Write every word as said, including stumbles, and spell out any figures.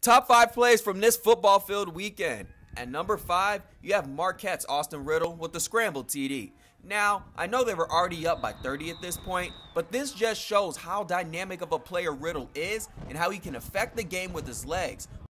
Top five plays from this football field weekend. At number five, you have Marquette's Austin Riddle with the Scramble T D. Now, I know they were already up by thirty at this point, but this just shows how dynamic of a player Riddle is and how he can affect the game with his legs.